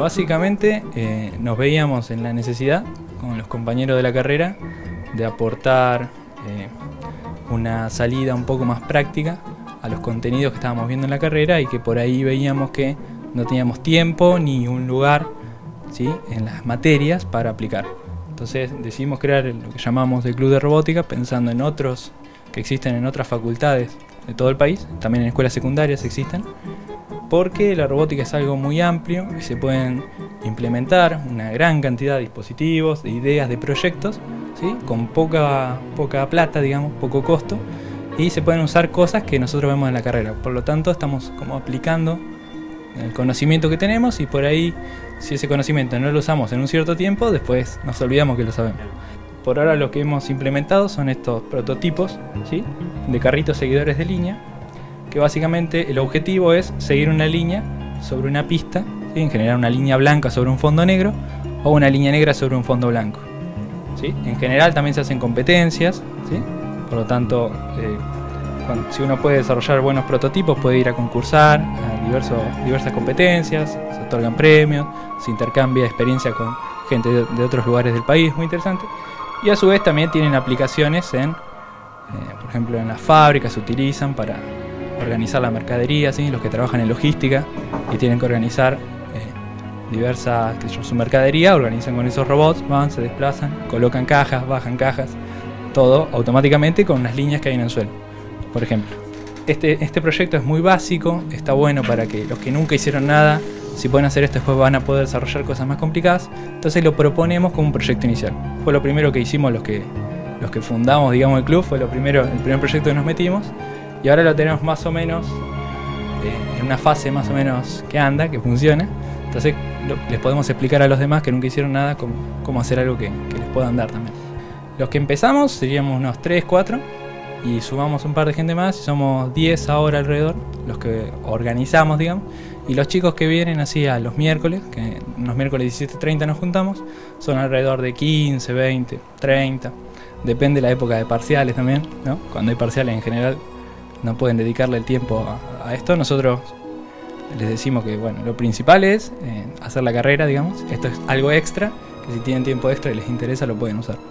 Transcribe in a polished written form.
básicamente nos veíamos en la necesidad, con los compañeros de la carrera, de aportar una salida un poco más práctica a los contenidos que estábamos viendo en la carrera y que por ahí veíamos que no teníamos tiempo ni un lugar, ¿sí?, en las materias para aplicar. Entonces decidimos crear lo que llamamos el Club de Robótica, pensando en otros que existen en otras facultades de todo el país, también en escuelas secundarias existen, porque la robótica es algo muy amplio y se pueden implementar una gran cantidad de dispositivos, de ideas, de proyectos, ¿sí?, con poca plata, digamos, poco costo, y se pueden usar cosas que nosotros vemos en la carrera. Por lo tanto, estamos como aplicando el conocimiento que tenemos, y por ahí, si ese conocimiento no lo usamos en un cierto tiempo, después nos olvidamos que lo sabemos. Por ahora lo que hemos implementado son estos prototipos, ¿sí?, de carritos seguidores de línea, que básicamente el objetivo es seguir una línea sobre una pista, ¿sí?, en general una línea blanca sobre un fondo negro o una línea negra sobre un fondo blanco, ¿sí? En general también se hacen competencias, ¿sí? Por lo tanto, si uno puede desarrollar buenos prototipos, puede ir a concursar a diversas competencias, se otorgan premios, se intercambia experiencia con gente de otros lugares del país, muy interesante. Y a su vez también tienen aplicaciones por ejemplo, en las fábricas se utilizan para organizar la mercadería, ¿sí? Los que trabajan en logística y tienen que organizar su mercadería, organizan con esos robots, van, se desplazan, colocan cajas, bajan cajas, todo automáticamente con unas líneas que hay en el suelo, por ejemplo. Este proyecto es muy básico, está bueno para que los que nunca hicieron nada, si pueden hacer esto, después van a poder desarrollar cosas más complicadas. Entonces lo proponemos como un proyecto inicial. Fue lo primero que hicimos los que fundamos, digamos, el club, fue el primer proyecto que nos metimos, y ahora lo tenemos más o menos en una fase más o menos que anda, que funciona. Entonces les podemos explicar a los demás que nunca hicieron nada cómo hacer algo que les puedan dar también. Los que empezamos seríamos unos 3, 4, y sumamos un par de gente más, y somos 10 ahora alrededor, los que organizamos, digamos. Y los chicos que vienen así a los miércoles, que los miércoles 17:30 nos juntamos, son alrededor de 15, 20, 30. Depende de la época de parciales también, ¿no? Cuando hay parciales en general no pueden dedicarle el tiempo a esto. Nosotros les decimos que bueno, lo principal es hacer la carrera, digamos. Esto es algo extra, que si tienen tiempo extra y les interesa lo pueden usar.